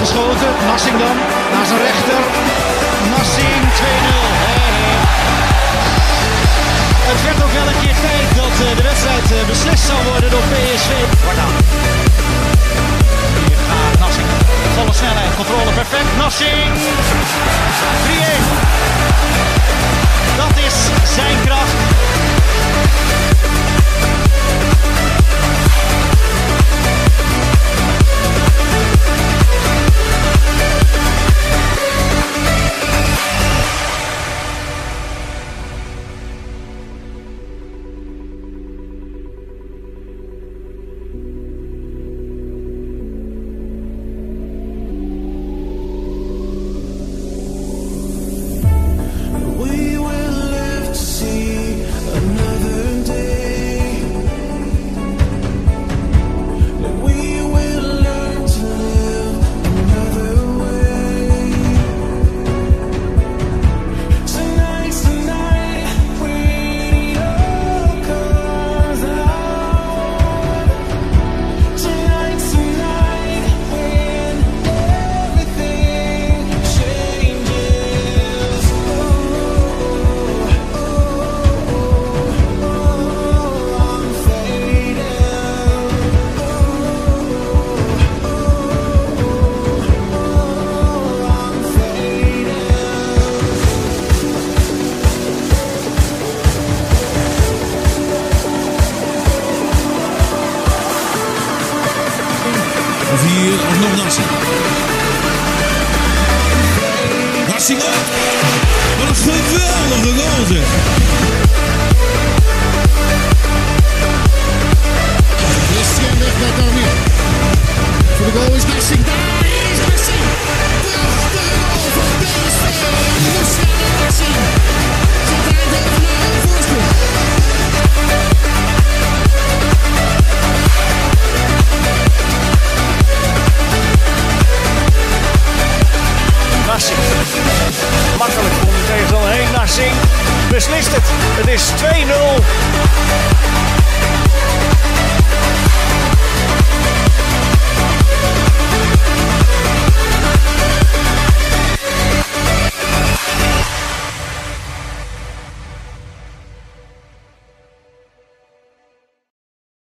geschoten. Narsingh dan, naar zijn rechter. Narsingh 2-0. Het werd ook wel een keer tijd dat de wedstrijd beslist zou worden door PSV. Warda. Hier gaat Narsingh. Volle snelheid, controle perfect. Narsingh. 3-1. Dat is zijn kracht. Hier alsnog Narsingh. Narsingh ook. Wat een geweldige goal zeg. Christian weg bij Darwin. Voor de goal is Narsingh. Daar is Narsingh. Prachtige goal van PSV. Luciano Narsingh. Zet Eindhoven naar een voorsprong. Narsingh. Makkelijk om de tegenstander heen. Narsingh beslist het. Het is 2-0.